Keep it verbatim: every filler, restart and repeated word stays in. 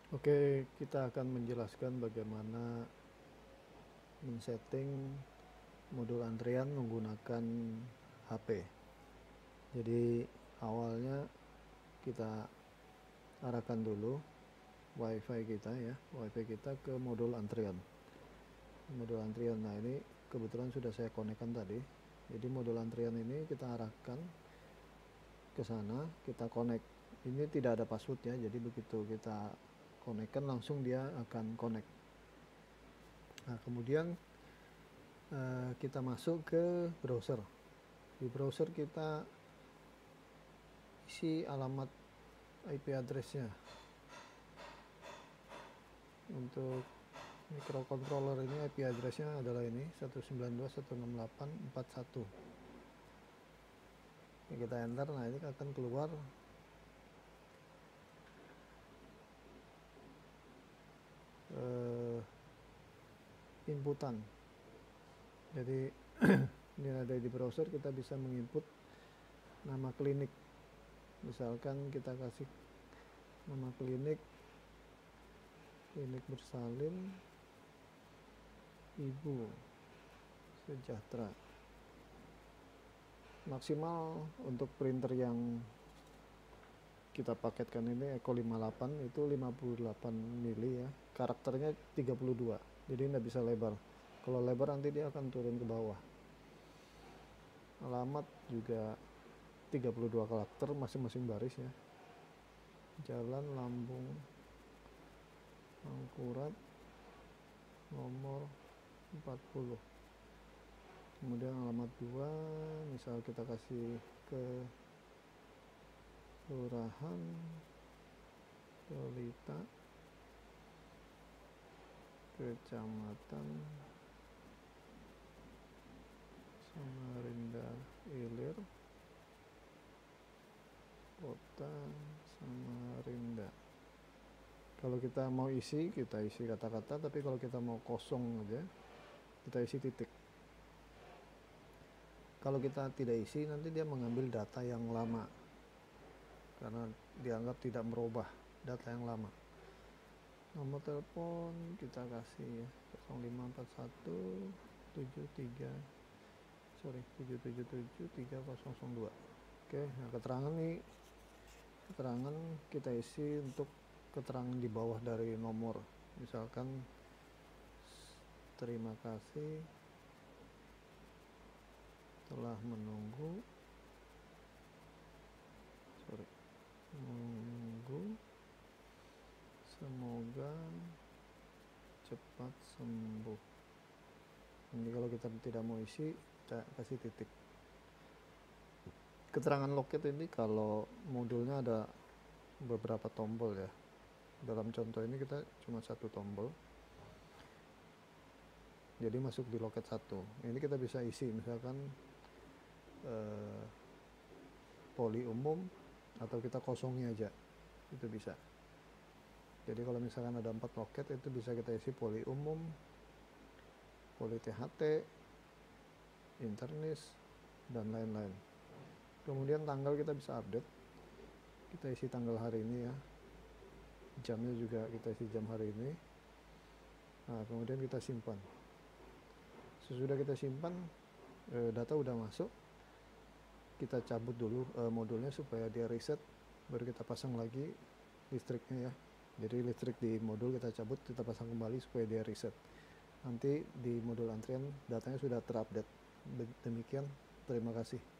Oke, kita akan menjelaskan bagaimana men-setting modul antrian menggunakan H P. Jadi awalnya kita arahkan dulu WiFi kita ya, WiFi kita ke modul antrian. Modul antrian, nah ini kebetulan sudah saya konekkan tadi. Jadi modul antrian ini kita arahkan ke sana, kita connect. Ini tidak ada password ya, jadi begitu kita konekkan langsung dia akan connect. Nah kemudian uh, kita masuk ke browser. Di browser kita isi alamat I P address-nya. Untuk microcontroller ini I P address-nya adalah ini satu sembilan dua dot satu enam delapan dot empat satu. Ini kita enter, nah ini akan keluar uh, inputan. Jadi ini ada di browser, kita bisa menginput nama klinik. Misalkan kita kasih nama klinik klinik bersalin Ibu Sejahtera. Maksimal untuk printer yang kita paketkan ini Eco lima puluh delapan itu lima puluh delapan mili ya, karakternya tiga puluh dua, jadi tidak bisa lebar. Kalau lebar nanti dia akan turun ke bawah. Alamat juga tiga puluh dua karakter masing-masing baris ya. Jalan Lambung Mangkurat nomor empat puluh. Kemudian alamat dua, misal kita kasih ke Kelurahan Pelita, Kecamatan Samarinda Ilir, Kota Samarinda. Kalau kita mau isi, kita isi kata-kata, tapi kalau kita mau kosong aja, kita isi titik. Kalau kita tidak isi, nanti dia mengambil data yang lama, karena dianggap tidak merubah data yang lama. Nomor telepon kita kasih ya, nol lima empat satu tujuh tiga sorry tujuh tujuh tujuh tiga nol nol dua. Oke, nah keterangan nih, keterangan kita isi untuk keterangan di bawah dari nomor. Misalkan terima kasih telah menunggu sorry menunggu semoga cepat sembuh. Ini kalau kita tidak mau isi, kita kasih titik. Keterangan loket ini kalau modulnya ada beberapa tombol ya. Dalam contoh ini kita cuma satu tombol, jadi masuk di loket satu. Ini kita bisa isi misalkan eh, poli umum, atau kita kosongnya aja, itu bisa. Jadi kalau misalkan ada empat loket, itu bisa kita isi poli umum, poli T H T, internis, dan lain-lain. Kemudian tanggal kita bisa update, kita isi tanggal hari ini ya, jamnya juga kita isi jam hari ini. Nah kemudian kita simpan. Sesudah kita simpan, eh, data udah masuk, kita cabut dulu eh, modulnya supaya dia reset, baru kita pasang lagi listriknya ya. Jadi listrik di modul kita cabut, kita pasang kembali supaya dia reset. Nanti di modul antrian datanya sudah terupdate. Demikian, terima kasih.